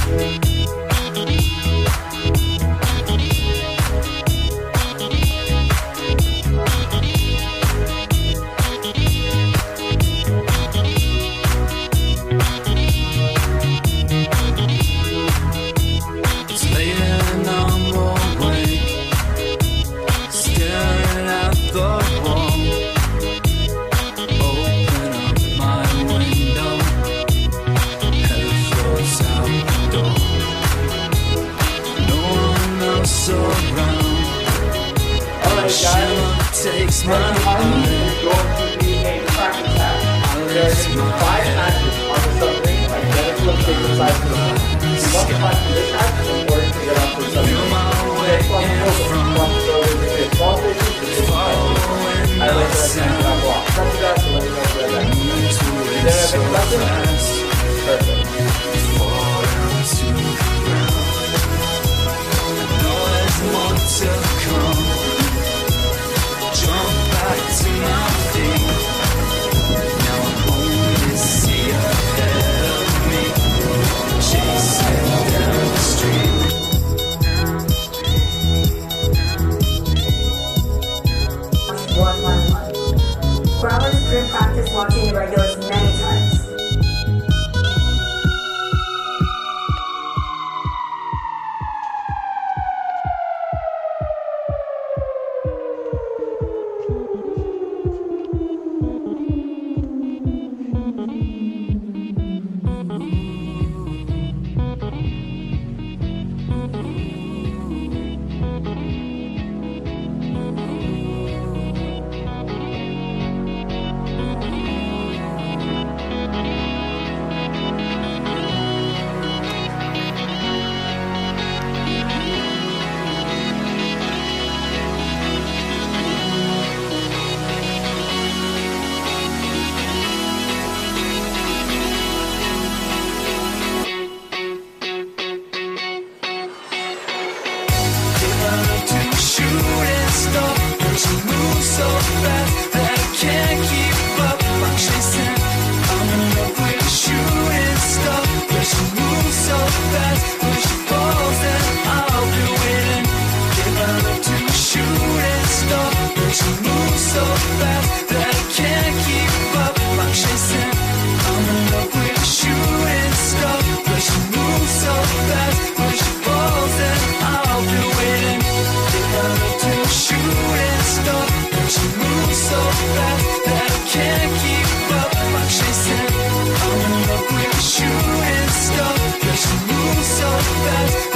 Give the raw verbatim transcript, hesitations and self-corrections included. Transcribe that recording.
Takes my mind. Is going to be a practice hack. There are five hatches on the submarine, identical in shape and size to the moon. You must find this hatch in order to get onto the submarine. There's plus over, plus over the small stations, the big stations. I like that kind of block. Come to that, so let me know where that is. Is there anything about this? Perfect. Fall down to the ground. I know there's more to come. Jump back to my feet. Now I only see ahead of me, chasing down the street. one one one. Growlers crew practice watching the regulars many times. She moves so fast that I can't keep up. I'm chasing, I'm in love with a shooting star. Yeah, she moves so fast, when she falls then I'll be waiting. Give her love to a shooting star. Yeah, she moves so fast that I can't keep up. I'm chasing, I'm in love with a shooting star. Yeah, she moves so fast, when she falls then I'll be waiting. Give her love to a shooting star. She moves so fast that I can't keep up. I'm chasing, I'm in love with a shooting star. Yeah, she moves so fast.